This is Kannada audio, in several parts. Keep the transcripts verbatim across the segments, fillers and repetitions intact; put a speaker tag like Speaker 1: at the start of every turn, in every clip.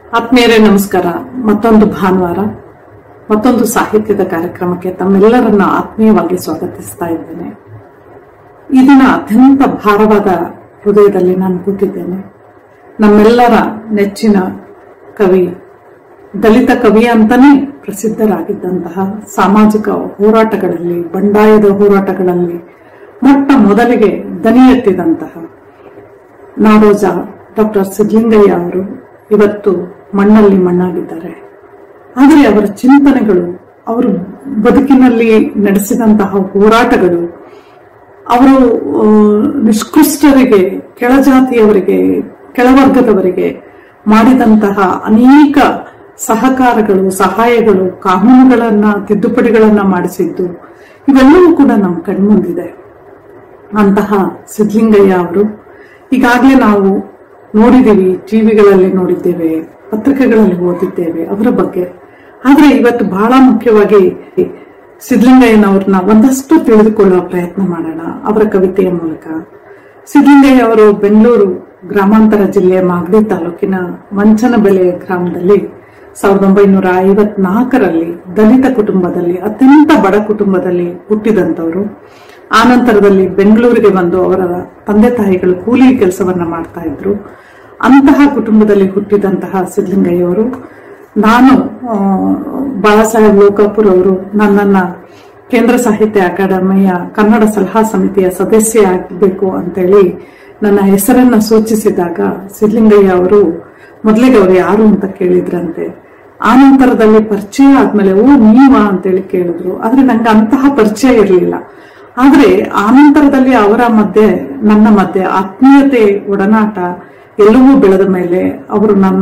Speaker 1: ಆತ್ಮೀಯರೇ ನಮಸ್ಕಾರ. ಮತ್ತೊಂದು ಭಾನುವಾರ ಮತ್ತೊಂದು ಸಾಹಿತ್ಯದ ಕಾರ್ಯಕ್ರಮಕ್ಕೆ ತಮ್ಮೆಲ್ಲರನ್ನ ಆತ್ಮೀಯವಾಗಿ ಸ್ವಾಗತಿಸ್ತಾ ಇದ್ದೇನೆ. ಈ ದಿನ ಅತ್ಯಂತ ಭಾರವಾದ ಹೃದಯದಲ್ಲಿ ನಾನು ಕೂತಿದ್ದೇನೆ. ನಮ್ಮೆಲ್ಲರ ನೆಚ್ಚಿನ ಕವಿ, ದಲಿತ ಕವಿ ಅಂತಾನೆ ಪ್ರಸಿದ್ಧರಾಗಿದ್ದಂತಹ, ಸಾಮಾಜಿಕ ಹೋರಾಟಗಳಲ್ಲಿ, ಬಂಡಾಯದ ಹೋರಾಟಗಳಲ್ಲಿ ಮೊಟ್ಟ ಮೊದಲಿಗೆ ದನಿ ಎತ್ತಿದಂತಹ ನಾಡೋಜ ಡಾಕ್ಟರ್ ಸಿದ್ಧಲಿಂಗಯ್ಯ ಅವರು ಇವತ್ತು ಮಣ್ಣಲ್ಲಿ ಮಣ್ಣಾಗಿದ್ದಾರೆ. ಆದರೆ ಅವರ ಚಿಂತನೆಗಳು, ಅವರು ಬದುಕಿನಲ್ಲಿ ನಡೆಸಿದಂತಹ ಹೋರಾಟಗಳು, ಅವರು ನಿಷ್ಕೃಷ್ಟರಿಗೆ, ಕೆಳಜಾತಿಯವರಿಗೆ, ಕೆಳವರ್ಗದವರಿಗೆ ಮಾಡಿದಂತಹ ಅನೇಕ ಸಹಕಾರಗಳು, ಸಹಾಯಗಳು, ಕಾನೂನುಗಳನ್ನ, ತಿದ್ದುಪಡಿಗಳನ್ನ ಮಾಡಿಸಿದ್ದು ಇವೆಲ್ಲವೂ ಕೂಡ ನಮ್ಮ ಕಣ್ಮುಂದಿದೆ. ಅಂತಹ ಸಿದ್ಧಲಿಂಗಯ್ಯ ಅವರು ಈಗಾಗಲೇ ನಾವು ನೋಡಿದ್ದೀವಿ, ಟಿವಿಗಳಲ್ಲಿ ನೋಡಿದ್ದೇವೆ, ಪತ್ರಿಕೆಗಳಲ್ಲಿ ಓದಿದ್ದೇವೆ ಅವರ ಬಗ್ಗೆ. ಆದ್ರೆ ಇವತ್ತು ಬಹಳ ಮುಖ್ಯವಾಗಿ ಸಿದ್ಧಲಿಂಗಯ್ಯನವ್ರನ್ನ ಒಂದಷ್ಟು ತಿಳಿದುಕೊಳ್ಳುವ ಪ್ರಯತ್ನ ಮಾಡೋಣ ಅವರ ಕವಿತೆಯ ಮೂಲಕ. ಸಿದ್ಧಲಿಂಗಯ್ಯ ಅವರು ಬೆಂಗಳೂರು ಗ್ರಾಮಾಂತರ ಜಿಲ್ಲೆಯ ಮಾಗಡಿ ತಾಲೂಕಿನ ಮಂಚನಬೆಲೆ ಗ್ರಾಮದಲ್ಲಿ ಸಾವಿರದ ಒಂಬೈನೂರ ಐವತ್ನಾಲ್ಕರಲ್ಲಿ ದಲಿತ ಕುಟುಂಬದಲ್ಲಿ, ಅತ್ಯಂತ ಬಡ ಕುಟುಂಬದಲ್ಲಿ ಹುಟ್ಟಿದಂತವರು. ಆನಂತರದಲ್ಲಿ ಬೆಂಗಳೂರಿಗೆ ಬಂದು ಅವರ ತಂದೆ ತಾಯಿಗಳು ಕೂಲಿ ಕೆಲಸವನ್ನ ಮಾಡ್ತಾ ಇದ್ರು. ಅಂತಹ ಕುಟುಂಬದಲ್ಲಿ ಹುಟ್ಟಿದಂತಹ ಸಿದ್ಧಲಿಂಗಯ್ಯ ಅವರು, ನಾನು ಬಾಳಾ ಸಾಹೇಬ್ ಲೋಕಾಪುರ್ ಅವರು ನನ್ನನ್ನ ಕೇಂದ್ರ ಸಾಹಿತ್ಯ ಅಕಾಡೆಮಿಯ ಕನ್ನಡ ಸಲಹಾ ಸಮಿತಿಯ ಸದಸ್ಯ ಆಗಬೇಕು ಅಂತೇಳಿ ನನ್ನ ಹೆಸರನ್ನ ಸೂಚಿಸಿದಾಗ ಸಿದ್ಧಲಿಂಗಯ್ಯ ಅವರು ಮೊದಲಿಗೆ ಅವರು ಯಾರು ಅಂತ ಕೇಳಿದ್ರಂತೆ. ಆನಂತರದಲ್ಲಿ ಪರಿಚಯ ಆದ್ಮೇಲೆ ಓ ನೀವಾ ಅಂತೇಳಿ ಕೇಳಿದ್ರು. ಆದ್ರೆ ನಂಗೆ ಅಂತಹ ಪರಿಚಯ ಇರಲಿಲ್ಲ. ಆದ್ರೆ ಆನಂತರದಲ್ಲಿ ಅವರ ಮಧ್ಯೆ ನನ್ನ ಮಧ್ಯೆ ಆತ್ಮೀಯತೆ, ಒಡನಾಟ ಎಲ್ಲವೂ ಬೆಳೆದ ಮೇಲೆ ಅವರು ನನ್ನ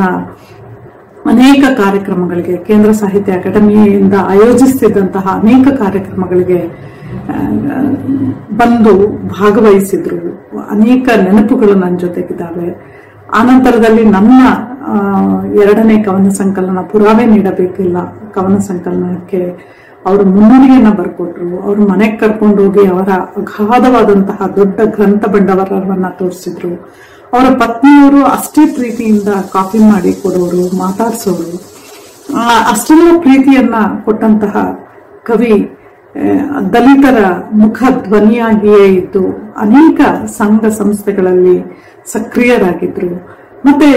Speaker 1: ಅನೇಕ ಕಾರ್ಯಕ್ರಮಗಳಿಗೆ, ಕೇಂದ್ರ ಸಾಹಿತ್ಯ ಅಕಾಡೆಮಿಯಿಂದ ಆಯೋಜಿಸುತ್ತಿದ್ದಂತಹ ಅನೇಕ ಕಾರ್ಯಕ್ರಮಗಳಿಗೆ ಬಂದು ಭಾಗವಹಿಸಿದ್ರು. ಅನೇಕ ನೆನಪುಗಳು ನನ್ನ ಜೊತೆಗಿದ್ದಾವೆ. ಆನಂತರದಲ್ಲಿ ನನ್ನ ಎರಡನೇ ಕವನ ಸಂಕಲನ ಪುರಾವೆ ನೀಡಬೇಕಿಲ್ಲ ಕವನ ಸಂಕಲನಕ್ಕೆ ಅವರು ಮುನ್ನುಡಿಯನ್ನ ಬರ್ಕೊಟ್ರು. ಅವರು ಮನೆಗೆ ಕರ್ಕೊಂಡು ಹೋಗಿ ಅವರ ಅಗಾಧವಾದಂತಹ ದೊಡ್ಡ ಗ್ರಂಥ ಬಂಡವಾಳವನ್ನ ತೋರಿಸಿದ್ರು. ಅವರ ಪತ್ನಿಯವರು ಅಷ್ಟೇ ಪ್ರೀತಿಯಿಂದ ಕಾಫಿ ಮಾಡಿ ಕೊಡೋರು, ಮಾತಾಡ್ಸೋರು. ಅಷ್ಟೆಲ್ಲ ಪ್ರೀತಿಯನ್ನ ಕೊಟ್ಟಂತಹ ಕವಿ, ದಲಿತರ ಮುಖ ಧ್ವನಿಯಾಗಿಯೇ ಇದ್ದು ಅನೇಕ ಸಂಘ ಸಂಸ್ಥೆಗಳಲ್ಲಿ ಸಕ್ರಿಯರಾಗಿದ್ರು. ಮತ್ತೆ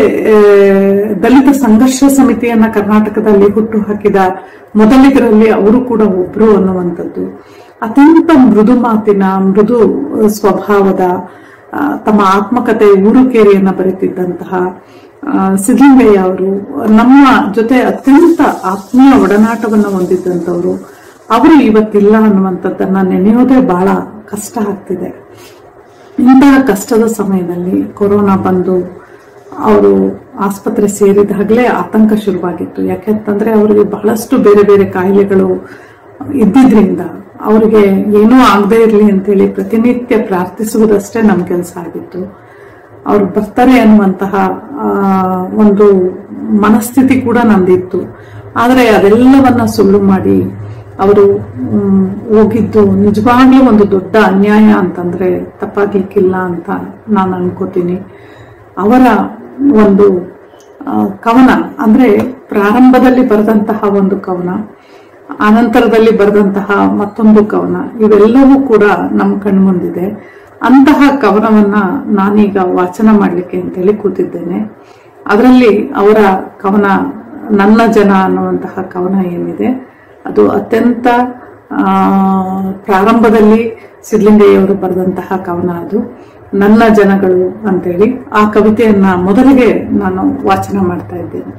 Speaker 1: ದಲಿತ ಸಂಘರ್ಷ ಸಮಿತಿಯನ್ನ ಕರ್ನಾಟಕದಲ್ಲಿ ಹುಟ್ಟು ಹಾಕಿದ ಮೊದಲಿಗರಲ್ಲಿ ಅವರು ಕೂಡ ಒಬ್ರು ಅನ್ನುವಂಥದ್ದು. ಅತ್ಯಂತ ಮೃದು ಮಾತಿನ, ಮೃದು ಸ್ವಭಾವದ, ತಮ್ಮ ಆತ್ಮಕತೆ ಊರುಕೇರಿಯನ್ನ ಬರೆತಿದ್ದಂತಹ ಸಿದ್ಧಲಿಂಗಯ್ಯ ಅವರು ನಮ್ಮ ಜೊತೆ ಅತ್ಯಂತ ಆತ್ಮೀಯ ಒಡನಾಟವನ್ನ ಹೊಂದಿದ್ದಂಥವ್ರು. ಅವರು ಇವತ್ತಿಲ್ಲ ಅನ್ನುವಂಥದ್ದನ್ನ ನೆನೆಯೋದೇ ಬಹಳ ಕಷ್ಟ ಆಗ್ತಿದೆ. ಇಂತಹ ಕಷ್ಟದ ಸಮಯದಲ್ಲಿ ಕೊರೋನಾ ಬಂದು ಅವರು ಆಸ್ಪತ್ರೆ ಸೇರಿದಾಗಲೇ ಆತಂಕ ಶುರುವಾಗಿತ್ತು. ಯಾಕೆಂತಂದ್ರೆ ಅವರಿಗೆ ಬಹಳಷ್ಟು ಬೇರೆ ಬೇರೆ ಕಾಯಿಲೆಗಳು ಇದ್ದಿದ್ರಿಂದ ಅವರಿಗೆ ಏನೂ ಆಗದೆ ಇರಲಿ ಅಂತೇಳಿ ಪ್ರತಿನಿತ್ಯ ಪ್ರಾರ್ಥಿಸುವುದಷ್ಟೇ ನಮ್ಮ ಕೆಲಸ ಆಗಿತ್ತು. ಅವ್ರು ಬರ್ತಾರೆ ಅನ್ನುವಂತಹ ಒಂದು ಮನಸ್ಥಿತಿ ಕೂಡ ನಂದಿತ್ತು. ಆದರೆ ಅದೆಲ್ಲವನ್ನ ಸುಳ್ಳು ಮಾಡಿ ಅವರು ಹೋಗಿದ್ದು ನಿಜವಾಗ್ಲೂ ಒಂದು ದೊಡ್ಡ ಅನ್ಯಾಯ ಅಂತಂದ್ರೆ ತಪ್ಪಾಗ್ಲಿಕ್ಕಿಲ್ಲ ಅಂತ ನಾನು ಅನ್ಕೋತೀನಿ. ಅವರ ಒಂದು ಕವನ ಅಂದ್ರೆ ಪ್ರಾರಂಭದಲ್ಲಿ ಬರೆದಂತಹ ಒಂದು ಕವನ, ಅನಂತರದಲ್ಲಿ ಬರೆದಂತಹ ಮತ್ತೊಂದು ಕವನ, ಇವೆಲ್ಲವೂ ಕೂಡ ನಮ್ಮ ಕಣ್ಮುಂದಿದೆ. ಅಂತಹ ಕವನವನ್ನ ನಾನೀಗ ವಾಚನ ಮಾಡ್ಲಿಕ್ಕೆ ಅಂತೇಳಿ ಕೂತಿದ್ದೇನೆ. ಅದರಲ್ಲಿ ಅವರ ಕವನ ನನ್ನ ಜನ ಅನ್ನುವಂತಹ ಕವನ ಏನಿದೆ ಅದು ಅತ್ಯಂತ ಆ ಪ್ರಾರಂಭದಲ್ಲಿ ಸಿದ್ಧಲಿಂಗಯ್ಯವರು ಬರೆದಂತಹ ಕವನ. ಅದು ನನ್ನ ಜನಗಳು ಅಂತೇಳಿ ಆ ಕವಿತೆಯನ್ನ ಮೊದಲಿಗೆ ನಾನು ವಾಚನ ಮಾಡ್ತಾ ಇದ್ದೇನೆ.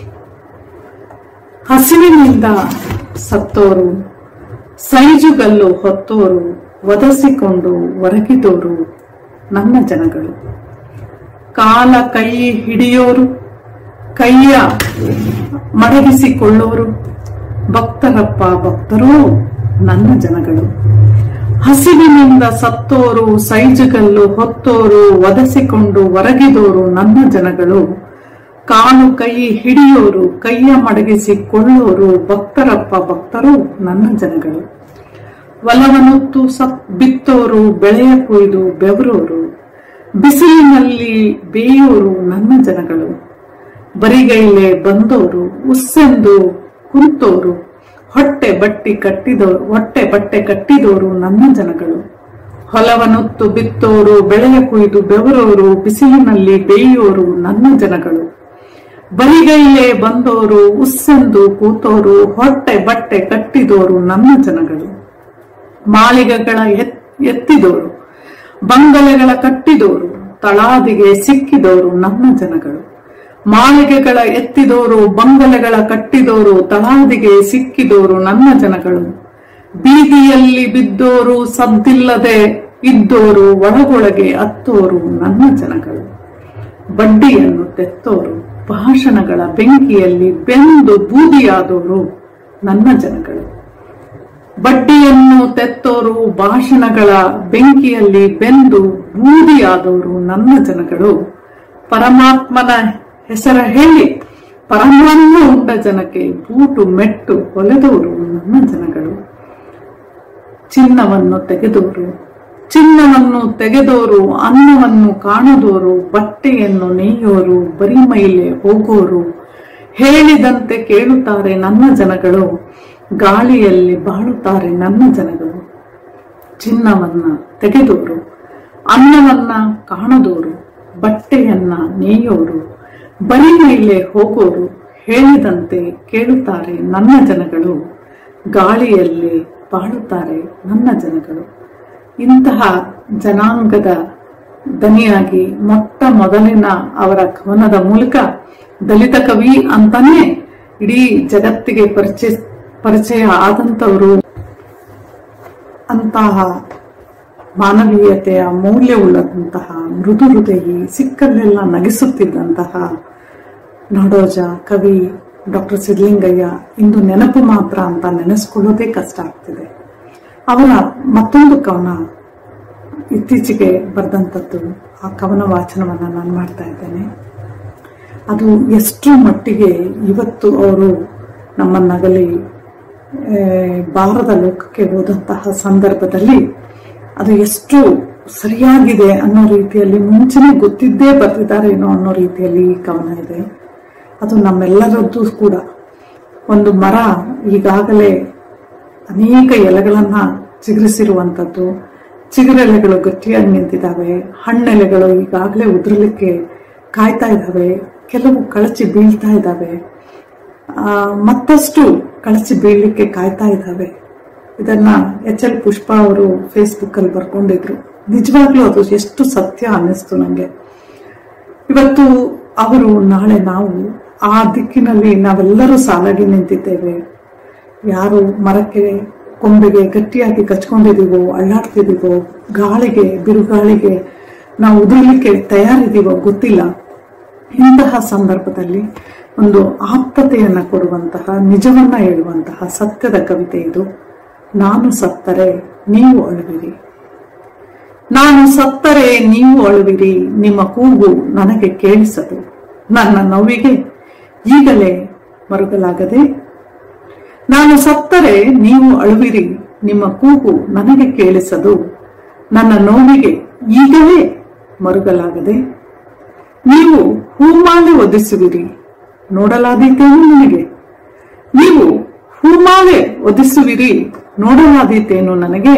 Speaker 1: ಹಸಿವಿನಿಂದ ಸತ್ತೋರು, ಸೈಜುಗಲ್ಲು ಹೊತ್ತೋರು, ಒದಸಿಕೊಂಡು ಒರಗಿದೋರು ನನ್ನ ಜನಗಳು. ಕಾಲ ಕೈ ಹಿಡಿಯೋರು, ಕೈಯ ಮಡಗಿಸಿಕೊಳ್ಳೋರು, ಭಕ್ತರಪ್ಪ ಭಕ್ತರೂ ನನ್ನ ಜನಗಳು. ಹಸಿವಿನಿಂದ ಸತ್ತೋರು, ಸೈಜುಗಲ್ಲು ಹೊತ್ತೋರು, ಒದಸಿಕೊಂಡು ಒರಗಿದೋರು ನನ್ನ ಜನಗಳು. ಕಾಲು ಕೈ ಹಿಡಿಯೋರು, ಕೈಯ ಮಡಗಿಸಿಕೊಳ್ಳೋರು, ಭಕ್ತರಪ್ಪ ಭಕ್ತರು ನನ್ನ ಜನಗಳು. ಒಲವನುತ್ತು ಸತ್ ಬಿತ್ತೋರು, ಬೆಳೆಯ ಕೊಯ್ದು ಬೆವರೋರು, ಬಿಸಿಲಿನಲ್ಲಿ ಬೇಯೋರು ನನ್ನ ಜನಗಳು. ಬರಿಗೈಲೆ ಬಂದೋರು ಉಸ್ಸೆಂದು ಕುಂತೋರು, ಹೊಟ್ಟೆ ಬಟ್ಟಿ ಕಟ್ಟಿದೋರು ಹೊಟ್ಟೆ ಬಟ್ಟೆ ಕಟ್ಟಿದೋರು ನನ್ನ ಜನಗಳು. ಹೊಲವನುತ್ತು ಬಿತ್ತೋರು, ಬೆಳೆಯ ಕುಯ್ದು ಬೆವರೋರು, ಬಿಸಿಲಿನಲ್ಲಿ ಬೇಯೋರು ನನ್ನ ಜನಗಳು. ಬರಿಗೈಲೆ ಬಂದೋರು ಉಸ್ಸೆಂದು ಕೂತೋರು, ಹೊಟ್ಟೆ ಬಟ್ಟೆ ಕಟ್ಟಿದೋರು ನನ್ನ ಜನಗಳು. ಮಾಳಿಗೆಗಳ ಎತ್ತಿದೋರು, ಬಂಗಲೆಗಳ ಕಟ್ಟಿದೋರು, ತಳಾದಿಗೆ ಸಿಕ್ಕಿದೋರು ನನ್ನ ಜನಗಳು. ಮಾಳಿಗೆಗಳ ಎತ್ತಿದೋರು, ಬಂಗಲೆಗಳ ಕಟ್ಟಿದೋರು, ತಳಾದಿಗೆ ಸಿಕ್ಕಿದೋರು ನನ್ನ ಜನಗಳು. ಬೀದಿಯಲ್ಲಿ ಬಿದ್ದೋರು, ಸದ್ದಿಲ್ಲದೆ ಇದ್ದೋರು, ಒಳಗೊಳಗೆ ಅತ್ತೋರು ನನ್ನ ಜನಗಳು. ಬಡ್ಡಿಯನ್ನು ತೆತ್ತೋರು, ಭಾಷಣಗಳ ಬೆಂಕಿಯಲ್ಲಿ ಬೆಂದು ಬೂದಿಯಾದೋರು ನನ್ನ ಜನಗಳು. ಬಡ್ಡಿಯನ್ನು ತೆತ್ತೋರು, ಭಾಷಣಗಳ ಬೆಂಕಿಯಲ್ಲಿ ಬೆಂದು ಬೂದಿಯಾದವರು ನನ್ನ ಜನಗಳು. ಪರಮಾತ್ಮನ ಹೆಸರ ಹೇಳಿ ಪರಮಾನ್ನ ಉಂಡ ಜನಕ್ಕೆ ಬೂಟು ಮೆಟ್ಟು ಹೊಲೆದವರು ನನ್ನ ಜನಗಳು. ಚಿನ್ನವನ್ನು ತೆಗೆದೋರು ಚಿನ್ನವನ್ನು ತೆಗೆದೋರು, ಅನ್ನವನ್ನು ಕಾಣದೋರು, ಬಟ್ಟೆಯನ್ನು ನೇಯೋರು, ಬರಿಮೈಲೆ ಹೋಗೋರು, ಹೇಳಿದಂತೆ ಕೇಳುತ್ತಾರೆ ನನ್ನ ಜನಗಳು. ಗಾಳಿಯಲ್ಲಿ ಬಾಳುತ್ತಾರೆ ನನ್ನ ಜನಗಳು. ಚಿನ್ನವನ್ನ ತೆಗೆದೋರು, ಅನ್ನವನ್ನ ಕಾಣದೋರು, ಬಟ್ಟೆಯನ್ನ ನೇಯೋರು, ಬರಿಮೈಲೆ ಹೋಗೋರು, ಹೇಳಿದಂತೆ ಕೇಳುತ್ತಾರೆ ನನ್ನ ಜನಗಳು. ಗಾಳಿಯಲ್ಲಿ ಬಾಳುತ್ತಾರೆ ನನ್ನ ಜನಗಳು. ಇಂತಹ ಜನಾಂಗದ ದನಿಯಾಗಿ ಮೊಟ್ಟ ಮೊದಲಿನ ಅವರ ಕವನದ ಮೂಲಕ ದಲಿತ ಕವಿ ಅಂತಾನೆ ಇಡೀ ಜಗತ್ತಿಗೆ ಪರಿಚಯ ಪರಿಚಯ ಆದಂತವರು. ಅಂತಹ ಮಾನವೀಯತೆಯ ಮೌಲ್ಯವುಳ್ಳಂತಹ ಮೃದು ಹೃದಯಿ, ಸಿಕ್ಕಲ್ಲೆಲ್ಲ ನಗಿಸುತ್ತಿದ್ದಂತಹ ನಾಡೋಜ ಕವಿ ಡಾಕ್ಟರ್ ಸಿದ್ಧಲಿಂಗಯ್ಯ ಇಂದು ನೆನಪು ಮಾತ್ರ ಅಂತ ನೆನೆಸ್ಕೊಳ್ಳೋದೇ ಕಷ್ಟ ಆಗ್ತಿದೆ. ಅವರ ಮತ್ತೊಂದು ಕವನ ಇತ್ತೀಚೆಗೆ ಬರೆದಂಥದ್ದು, ಆ ಕವನ ವಾಚನವನ್ನ ನಾನು ಮಾಡ್ತಾ ಇದ್ದೇನೆ. ಅದು ಎಷ್ಟು ಮಟ್ಟಿಗೆ ಇವತ್ತು ಅವರು ನಮ್ಮನ್ನಗಲಿ ಬಾರದ ಲೋಕಕ್ಕೆ ಹೋದಂತಹ ಸಂದರ್ಭದಲ್ಲಿ ಅದು ಎಷ್ಟು ಸರಿಯಾಗಿದೆ ಅನ್ನೋ ರೀತಿಯಲ್ಲಿ ಮುಂಚೆನೆ ಗೊತ್ತಿದ್ದೇ ಬರ್ತಿದ್ದಾರೇನೋ ಅನ್ನೋ ರೀತಿಯಲ್ಲಿ ಈ ಕವನ ಇದೆ. ಅದು ನಮ್ಮೆಲ್ಲರದ್ದು ಕೂಡ. ಒಂದು ಮರ ಈಗಾಗಲೇ ಅನೇಕ ಎಲೆಗಳನ್ನ ಚಿಗುರಿಸಿರುವಂಥದ್ದು, ಚಿಗುರೆಲೆಗಳು ಗಟ್ಟಿಯಾಗಿ ನಿಂತಿದ್ದಾವೆ, ಹಣ್ಣೆಲೆಗಳು ಈಗಾಗಲೇ ಉದುರಲಿಕ್ಕೆ ಕಾಯ್ತಾ ಇದ್ದಾವೆ, ಕೆಲವು ಕಳಚಿ ಬೀಳ್ತಾ ಇದ್ದಾವೆ, ಆ ಮತ್ತಷ್ಟು ಕಳಚಿ ಬೀಳಲಿಕ್ಕೆ ಕಾಯ್ತಾ ಇದ್ದಾವೆ. ಇದನ್ನ ಎಚ್ ಎಲ್ ಪುಷ್ಪ ಅವರು ಫೇಸ್ಬುಕ್ ಅಲ್ಲಿ ಬರ್ಕೊಂಡಿದ್ರು. ನಿಜವಾಗ್ಲೂ ಅದು ಎಷ್ಟು ಸತ್ಯ ಅನ್ನಿಸ್ತು ನಂಗೆ. ಇವತ್ತು ಅವರು, ನಾಳೆ ನಾವು ಆ ದಿಕ್ಕಿನಲ್ಲಿ ನಾವೆಲ್ಲರೂ ಸಾಲಾಗಿ ನಿಂತಿದ್ದೇವೆ. ಯಾರು ಮರಕ್ಕೆ ಕೊಂಬೆಗೆ ಗಟ್ಟಿಯಾಗಿ ಕಚ್ಕೊಂಡಿದೀವೋ, ಅಳ್ಳಾಡ್ತಿದೀವೋ, ಗಾಳಿಗೆ ಬಿರುಗಾಳಿಗೆ ನಾವು ಉದುರಲಿಕ್ಕೆ ತಯಾರಿದೀವೋ ಗೊತ್ತಿಲ್ಲ. ಇಂತಹ ಸಂದರ್ಭದಲ್ಲಿ ಒಂದು ಆಪ್ತತೆಯನ್ನ ಕೊಡುವಂತಹ, ನಿಜವನ್ನ ಹೇಳುವಂತಹ ಸತ್ಯದ ಕವಿತೆ ಇದು. ನಾನು ಸತ್ತರೆ ನೀವು ಅಳುವಿರಿ, ನಾನು ಸತ್ತರೆ ನೀವು ಅಳುವಿರಿ, ನಿಮ್ಮ ಕೂಗು ನನಗೆ ಕೇಳಿಸದು, ನನ್ನ ನೋವಿಗೆ ಈಗಲೇ ಮರುಗಲಾಗದೆ. ನಾನು ಸತ್ತರೆ ನೀವು ಅಳುವಿರಿ, ನಿಮ್ಮ ಕೂಗು ನನಗೆ ಕೇಳಿಸದು, ನನ್ನ ನೋವಿಗೆ ಈಗಲೇ ಮರುಗಲಾಗದೆ. ನೀವು ಹೂಮಾಲೆ ಒದಿಸುವಿರಿ, ನೋಡಲಾದೀತೇನು ನನಗೆ. ನೀವು ಹೂಮಾಲೆ ಒದಿಸುವಿರಿ, ನೋಡಲಾದೀತೇನು ನನಗೆ.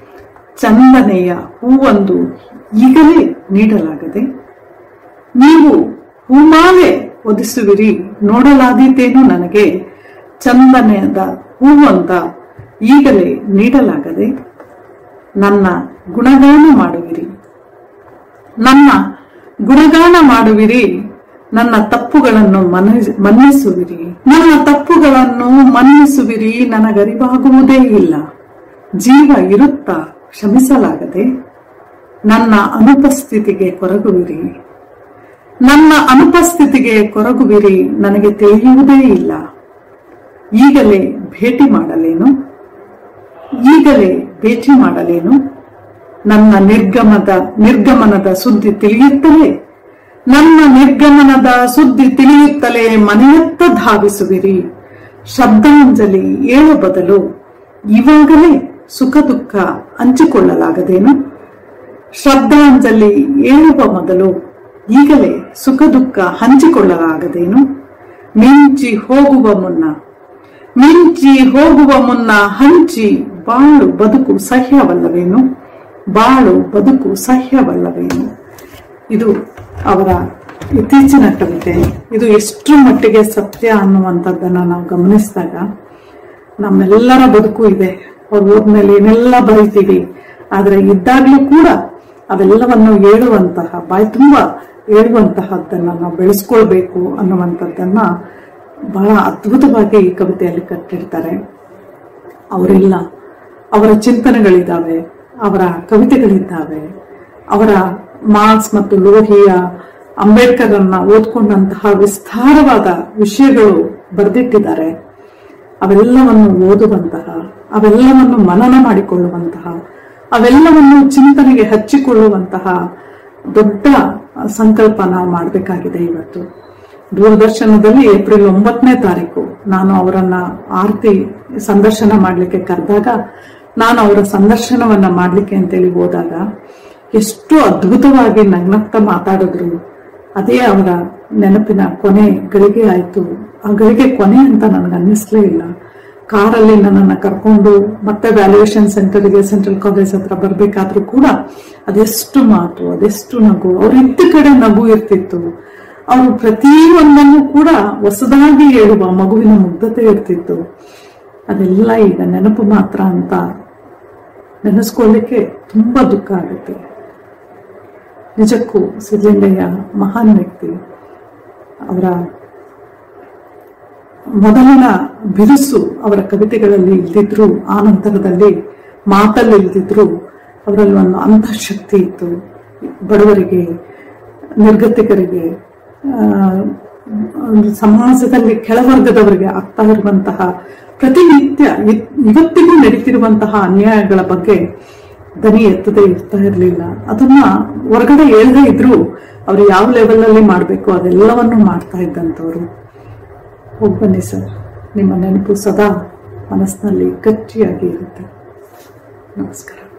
Speaker 1: ಚಂದನೆಯ ಹೂವೊಂದು ಈಗಲೇ ನೀಡಲಾಗದೆ. ನೀವು ಹೂಮಾಲೆ ಒದಿಸುವಿರಿ, ನೋಡಲಾದೀತೇನು ನನಗೆ. ಚಂದನೆಯದ ಹೂವೊಂದ ಈಗಲೇ ನೀಡಲಾಗದೆ. ನನ್ನ ಗುಣಗಾನ ಮಾಡುವಿರಿ, ನನ್ನ ಗುಣಗಾನ ಮಾಡುವಿರಿ, ನನ್ನ ತಪ್ಪುಗಳನ್ನು ಮನ್ನಿಸುವಿರಿ, ನನ್ನ ತಪ್ಪುಗಳನ್ನು ಮನ್ನಿಸುವಿರಿ, ನನಗರಿವಾಗುವುದೇ ಇಲ್ಲ. ಜೀವ ಇರುತ್ತಾ ಕ್ಷಮಿಸಲಾಗದೆ. ನನ್ನ ಅನುಪಸ್ಥಿತಿಗೆ ಕೊರಗುವಿರಿ, ನನ್ನ ಅನುಪಸ್ಥಿತಿಗೆ ಕೊರಗುವಿರಿ, ನನಗೆ ತಿಳಿಯುವುದೇ ಇಲ್ಲ. ಈಗಲೇ ಭೇಟಿ ಮಾಡಲೇನು, ಈಗಲೇ ಭೇಟಿ ಮಾಡಲೇನು. ನನ್ನ ನಿರ್ಗಮದ ನಿರ್ಗಮನದ ಸುದ್ದಿ ತಿಳಿಯುತ್ತಲೇ, ನನ್ನ ನಿರ್ಗಮನದ ಸುದ್ದಿ ತಿಳಿಯುತ್ತಲೇ ಮನೆಯತ್ತ ಧಾವಿಸುವಿರಿ. ಶಬ್ದಾಂಜಲಿ ಏಳು ಬದಲು ಇವಾಗಲೇ ಸುಖ ದುಃಖ ಹಂಚಿಕೊಳ್ಳಲಾಗದೇನು. ಶ್ರದ್ಧಾಂಜಲಿ ಏಳುವ ಮೊದಲು ಈಗಲೇ ಸುಖ ದುಃಖ ಹಂಚಿಕೊಳ್ಳಲಾಗದೇನು? ಮಿಂಚಿ ಹೋಗುವ ಮುನ್ನ ಮಿಂಚಿ ಹೋಗುವ ಮುನ್ನ ಹಂಚಿ ಬಾಳು ಬದುಕು ಸಹ್ಯವಲ್ಲವೇನು? ಬಾಳು ಬದುಕು ಸಹ್ಯವಲ್ಲವೇನು? ಇದು ಅವರ ಇತ್ತೀಚಿನ ಕವಿತೆ. ಇದು ಎಷ್ಟು ಮಟ್ಟಿಗೆ ಸತ್ಯ ಅನ್ನುವಂಥದ್ದನ್ನ ನಾವು ಗಮನಿಸಿದಾಗ ನಮ್ಮೆಲ್ಲರ ಬದುಕು ಇದೆ. ಅವ್ರು ಹೋದ್ಮೇಲೆ ಏನೆಲ್ಲ ಬರೀತೀವಿ, ಆದ್ರೆ ಇದ್ದಾಗ್ಲೂ ಕೂಡ ಅವೆಲ್ಲವನ್ನು ಹೇಳುವಂತಹ, ಬಾಯಿ ತುಂಬಾ ಹೇಳುವಂತಹದ್ದನ್ನ ನಾವು ಬೆಳೆಸ್ಕೊಳ್ಬೇಕು ಅನ್ನುವಂಥದ್ದನ್ನ ಬಹಳ ಅದ್ಭುತವಾಗಿ ಈ ಕವಿತೆಯಲ್ಲಿ ಕಟ್ಟಿರ್ತಾರೆ. ಅವರೆಲ್ಲ ಅವರ ಚಿಂತನೆಗಳಿದ್ದಾವೆ, ಅವರ ಕವಿತೆಗಳಿದ್ದಾವೆ, ಅವರ ಮಾರ್ಕ್ಸ್ ಮತ್ತು ಲೋಹಿಯ ಅಂಬೇಡ್ಕರ್ ಅನ್ನ ಓದ್ಕೊಂಡಂತಹ ವಿಸ್ತಾರವಾದ ವಿಷಯಗಳು ಬರೆದಿಟ್ಟಿದ್ದಾರೆ. ಅವೆಲ್ಲವನ್ನು ಓದುವಂತಹ, ಅವೆಲ್ಲವನ್ನು ಮನನ ಮಾಡಿಕೊಳ್ಳುವಂತಹ, ಅವೆಲ್ಲವನ್ನು ಚಿಂತನೆಗೆ ಹಚ್ಚಿಕೊಳ್ಳುವಂತಹ ದೊಡ್ಡ ಸಂಕಲ್ಪ ನಾವು ಮಾಡಬೇಕಾಗಿದೆ. ಇವತ್ತು ದೂರದರ್ಶನದಲ್ಲಿ ಏಪ್ರಿಲ್ ಒಂಬತ್ತನೇ ತಾರೀಕು ನಾನು ಅವರನ್ನ ಆರ್ತಿ ಸಂದರ್ಶನ ಮಾಡ್ಲಿಕ್ಕೆ ಕರೆದಾಗ, ನಾನು ಅವರ ಸಂದರ್ಶನವನ್ನ ಮಾಡ್ಲಿಕ್ಕೆ ಅಂತೇಳಿ ಹೋದಾಗ ಎಷ್ಟು ಅದ್ಭುತವಾಗಿ ನಗ್ನಗ್ತಾ ಮಾತಾಡಿದ್ರು. ಅದೇ ಅವರ ನೆನಪಿನ ಕೊನೆ ಗಳಿಗೆ ಆಯ್ತು. ಆ ಗಳಿಗೆ ಕೊನೆ ಅಂತ ನನಗೆ ಅನ್ನಿಸ್ಲೇ ಇಲ್ಲ. ಕಾರಲ್ಲಿ ನನ್ನನ್ನು ಕರ್ಕೊಂಡು ಮತ್ತೆ ವ್ಯಾಲ್ಯೂಯೇಷನ್ ಸೆಂಟರ್ಗೆ ಸೆಂಟ್ರಲ್ ಕಾಲೇಜ್ ಹತ್ರ ಬರ್ಬೇಕಾದ್ರೂ ಕೂಡ ಅದೆಷ್ಟು ಮಾತು, ಅದೆಷ್ಟು ನಗು, ಅವ್ರ ಇದ್ದ ಕಡೆ ನಗು ಇರ್ತಿತ್ತು. ಅವರು ಪ್ರತಿಯೊಂದನ್ನು ಕೂಡ ಹೊಸದಾಗಿ ಹೇಳುವ ಮಗುವಿನ ಮುಗ್ಧತೆ ಇರ್ತಿತ್ತು. ಅದೆಲ್ಲ ಈಗ ನೆನಪು ಮಾತ್ರ ಅಂತ ನೆನೆಸ್ಕೊಳ್ಳಿಕ್ಕೆ ತುಂಬಾ ದುಃಖ ಆಗುತ್ತೆ. ನಿಜಕ್ಕೂ ಸಿದ್ಧಲಿಂಗಯ್ಯ ಮಹಾನ್ ವ್ಯಕ್ತಿ. ಅವರ ಮೊದಲಿನ ಬಿರುಸು ಅವರ ಕವಿತೆಗಳಲ್ಲಿ ಇಲ್ದಿದ್ರು, ಆ ನಂತರದಲ್ಲಿ ಮಾತಲ್ಲಿ ಇಲ್ದಿದ್ರು, ಅವರಲ್ಲಿ ಒಂದು ಅಂತಃಶಕ್ತಿ ಇತ್ತು. ಬಡವರಿಗೆ, ನಿರ್ಗತಿಕರಿಗೆ, ಸಮಾಜದಲ್ಲಿ ಕೆಳವರ್ಗದವರಿಗೆ ಆಗ್ತಾ ಇರುವಂತಹ ಪ್ರತಿನಿತ್ಯ ಇವತ್ತಿಗೂ ನಡೀತಿರುವಂತಹ ಅನ್ಯಾಯಗಳ ಬಗ್ಗೆ ದನಿ ಎತ್ತದೇ ಇರ್ತಾ ಇರಲಿಲ್ಲ. ಅದನ್ನ ಹೊರಗಡೆ ಹೇಳ್ದೇ ಇದ್ರು ಅವ್ರು ಯಾವ ಲೆವೆಲ್ ಅಲ್ಲಿ ಮಾಡ್ಬೇಕು ಅದೆಲ್ಲವನ್ನು ಮಾಡ್ತಾ ಇದ್ದಂಥವ್ರು. ಹೋಗಿ ಬನ್ನಿ ಸರ್, ನಿಮ್ಮ ನೆನಪು ಸದಾ ಮನಸ್ಸಿನಲ್ಲಿ ಗಟ್ಟಿಯಾಗಿ ಇರುತ್ತೆ. ನಮಸ್ಕಾರ.